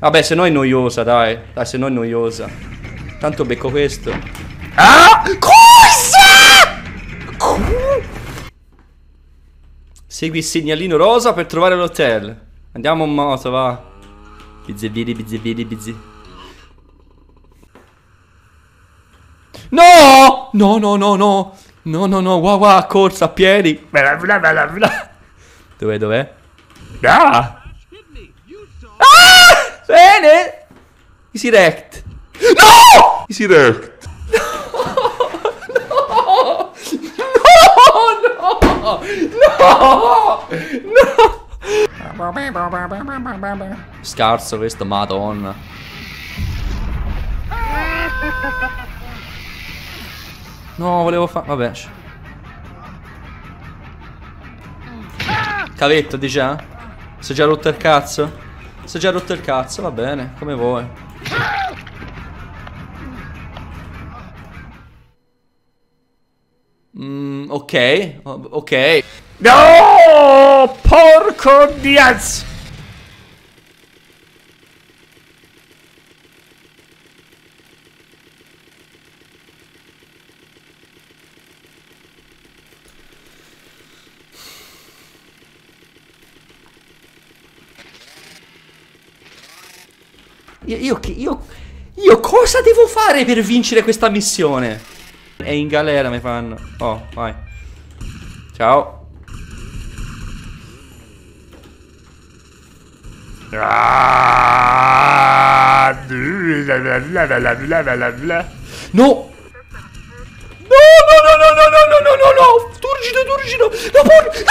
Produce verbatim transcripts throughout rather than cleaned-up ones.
Vabbè, se no è noiosa, dai. Dai, se no è noiosa. Tanto becco questo. Ah! Cosa? Segui il segnalino rosa per trovare l'hotel. Andiamo in moto, va. Bizzeviri, bizzeviri, bizzi. No! No, no, no, no. No, no, no. Wow, wow, corsa a piedi. Bla bla bla bla. Dov'è, dov'è? Ah! Ah! Bene! Easy rect. No! Easy rect. No! No! No! No! No! Scarso questo, madonna. No, volevo fare... Vabbè. Cavetto, di già? Si è già rotto il cazzo? Si è già rotto il cazzo, va bene, come vuoi. Mm, ok, ok. No! Porco Diaz! Io, io, io, io cosa devo fare per vincere questa missione? È in galera mi fanno. Oh, vai. Ciao. No! No, no, no, no, no, no, no, no, no! Turgido, turgido! No, por...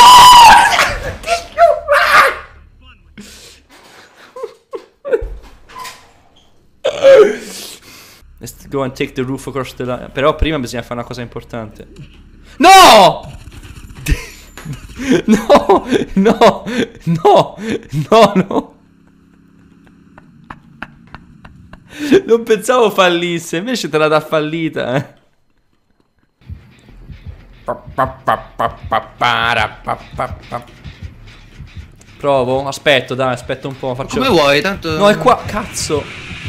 Let's go and take the roof across the line. Però prima bisogna fare una cosa importante. No! No! No! No! No, no! Non pensavo fallisse, invece te la dà fallita, eh. Provo, aspetto, dai, aspetta un po', faccio... Come vuoi, tanto... No, è qua, cazzo.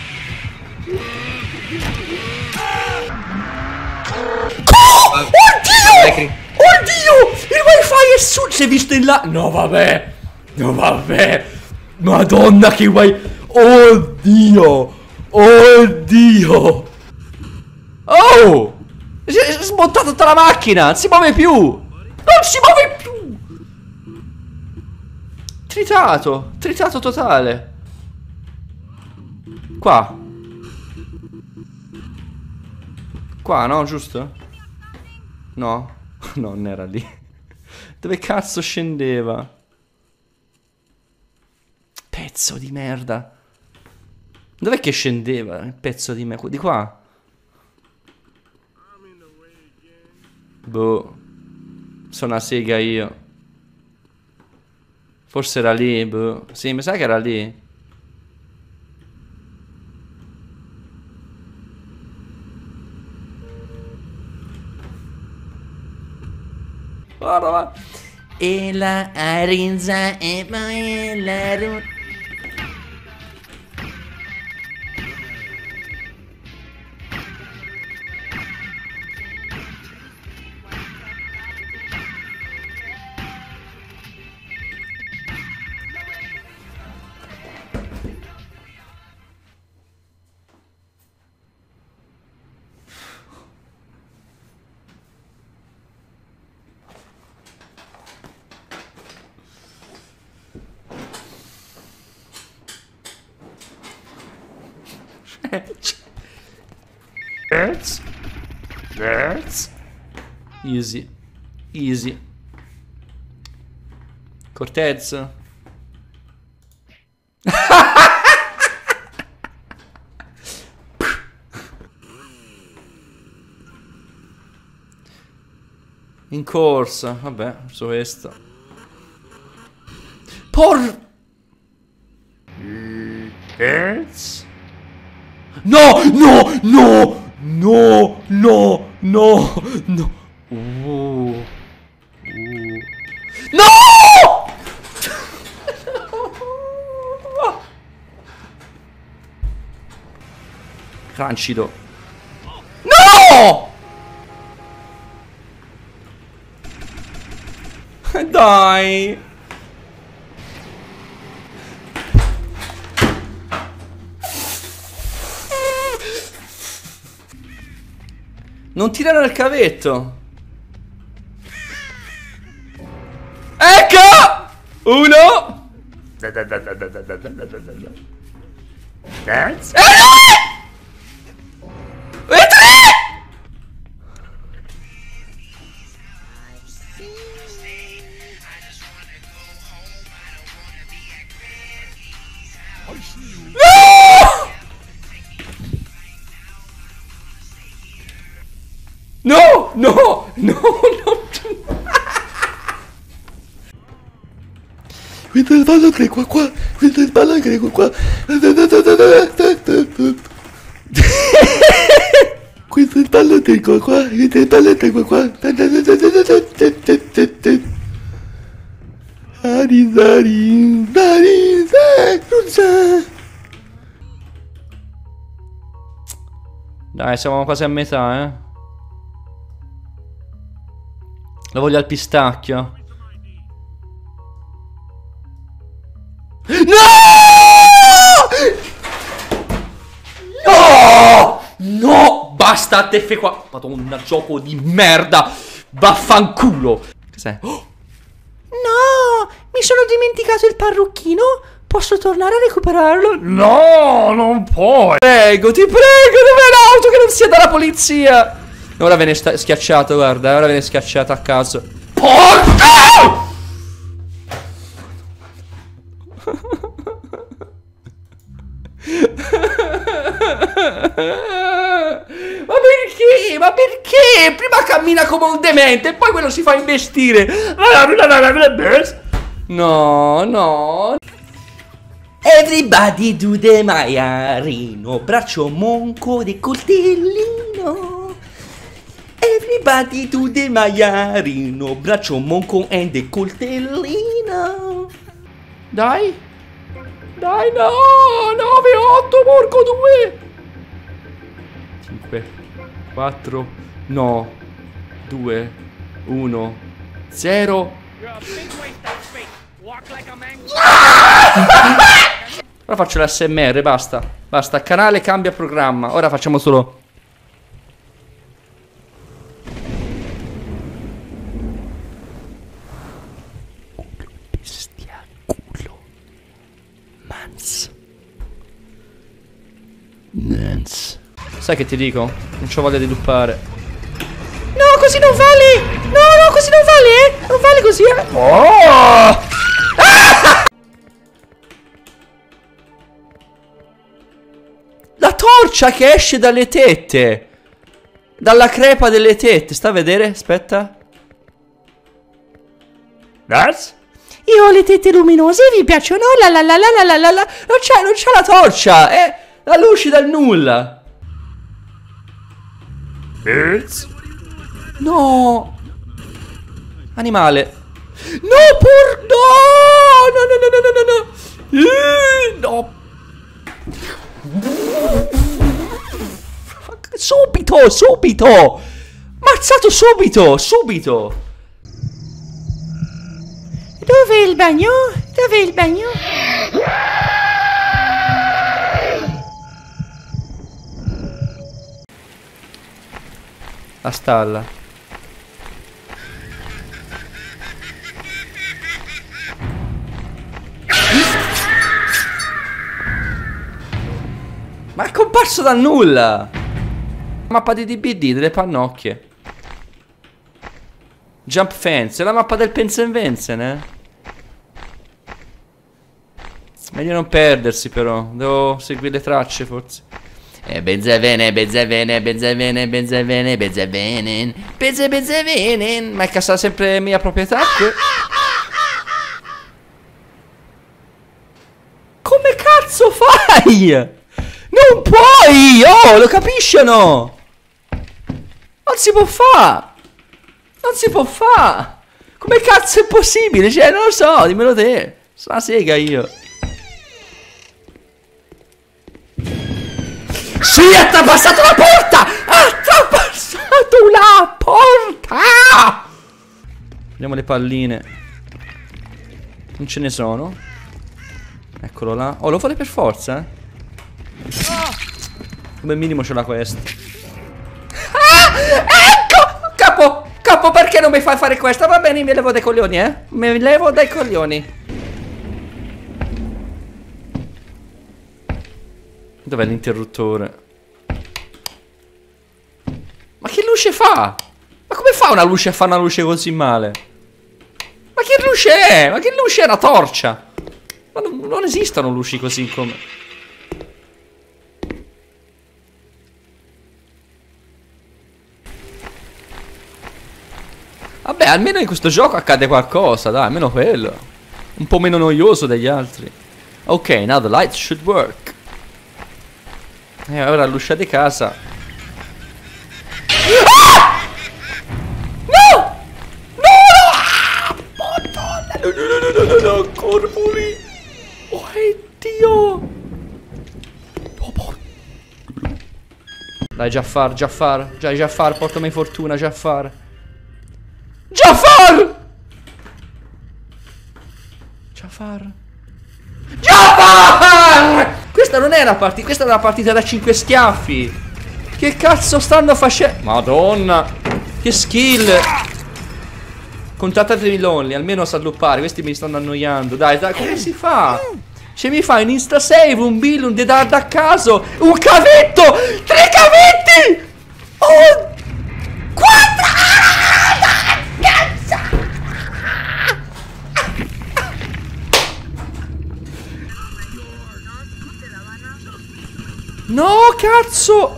Oh! Oddio! Oddio! Il wifi è su... Si è visto in là... No, vabbè. No, vabbè. Madonna che wifi... Oddio! Oddio! Oh! Si è smontato tutta la macchina! Non si muove più! Non si muove più! Tritato! Tritato totale! Qua! Qua, no? Giusto? No? No, non era lì. Dove cazzo scendeva? Pezzo di merda! Dov'è che scendeva il pezzo di me? Di qua? Boh. Sono una sega io. Forse era lì, boh. Sì, mi sa che era lì. Guarda, va. E la arinza e poi la ruta. That's That's Easy. Easy. Cortez. In corsa. Vabbè, su questo. Por... Cortez. No, no, no, no, no, no, no. Uh. Uh. No! Rancido. No! Dai. Non tirano il cavetto. Ecco! Uno. Dance. E tre! E tre! No! No! No! No! Quinto il ballo che qua qua, quinto il ballo che qua qua. Quinto il ballo che qua qua, quinto il ballo che qua qua. Ari Zari, Zari, Zari. Dai, siamo quasi a metà, eh. Lo voglio al pistacchio. No! No! No! Basta a te fe qua. Madonna, gioco di merda. Vaffanculo. Cos'è? Oh. No! Mi sono dimenticato il parrucchino. Posso tornare a recuperarlo? No, non puoi. Prego, ti prego, dov'è l'auto che non sia dalla polizia? Ora viene schiacciato, guarda. Ora viene schiacciato a caso. Porca! Ma perché? Ma perché? Prima cammina come un demente e poi quello si fa investire. No, no. Everybody do the maiarino. Braccio monco di coltellino. Everybody do the maiarino. Braccio monco e de coltellino. Dai. Dai, no. nove, otto, porco due. cinque, quattro, no. due, uno, zero. Ora faccio l'A S M R, basta. Basta, canale cambia programma. Ora facciamo solo... Bestia, culo. Mans. Nance. Sai che ti dico? Non c'ho voglia di duppare. No, così non vale! No, no, così non vale, eh! Non vale così, eh! Oh! Ah! La torcia che esce dalle tette. Dalla crepa delle tette. Sta a vedere? Aspetta. That's? Io ho le tette luminose, vi piacciono? La la la la la la la la. Non c'è, non c'è la torcia. È la luce dal nulla. Birds? No. Animale. No, por... No, no, no, no, no, no, no. Eh, no. Subito, subito. Mazzato subito, subito. Dov'è il bagno? Dov'è il bagno? La stalla. Ma è comparso dal nulla. Mappa di D B D delle pannocchie. Jump fence. È la mappa del Pensenvenzen, eh. Meglio non perdersi però. Devo seguire le tracce forse. Eh, benzevene, benzevene, benzevene, benzevene, benzevene, benze, benzevene. Ma è casa sempre mia proprietà? Che... Come cazzo fai? Non puoi! Oh, lo capisci o no? Non si può fare! Non si può fare! Come cazzo è possibile? Cioè, non lo so, dimmelo te. Sono una sega io. Sì! Sì, ha trapassato la porta! Ha trapassato la porta! Vediamo le palline. Non ce ne sono. Eccolo là. Oh, lo vuole per forza, eh? Come minimo ce l'ha questo. Ah! Ecco! Capo! Capo, perché non mi fai fare questo? Va bene, mi levo dai coglioni, eh? Mi levo dai coglioni. Dov'è l'interruttore? Ma che luce fa? Ma come fa una luce a fare una luce così male? Ma che luce è? Ma che luce è una torcia? Ma non, non esistono luci così come... Vabbè, almeno in questo gioco accade qualcosa, dai, almeno quello. Un po' meno noioso degli altri. Ok, now the light should work. E ora l'uscita di casa. Ah! No! No! Madonna! No, no, no, no, no, no, corpuli! Oh, Dio! Oh, dai, Jafar, Jafar. Dai, Jafar, portami fortuna, Jafar. Jafar! Jafar! Jafar! Questa non è una partita, questa è una partita da cinque schiaffi. Che cazzo stanno facendo? Madonna! Che skill! Contattatemi Lonely, almeno sa loppare, questi mi stanno annoiando. Dai, dai, come si fa? Cioè mi fai un insta save, un bill, un dedard a caso, un cavetto! Tre cavetti! Oh! Quattro! Cazzo! No, cazzo!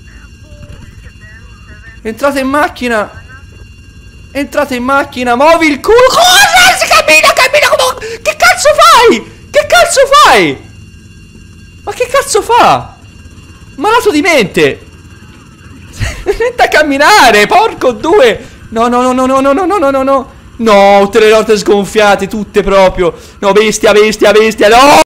Entrate in macchina! Entrate in macchina, muovi il culo! Cosa? Si cammina, cammina! Come... Che cazzo fai? Che cazzo fai? Ma che cazzo fa? Malato di mente! Senta a camminare, porco due! No, no, no, no, no, no, no, no, no, no! No, tutte le note sgonfiate, tutte proprio! No, bestia, bestia, bestia, no!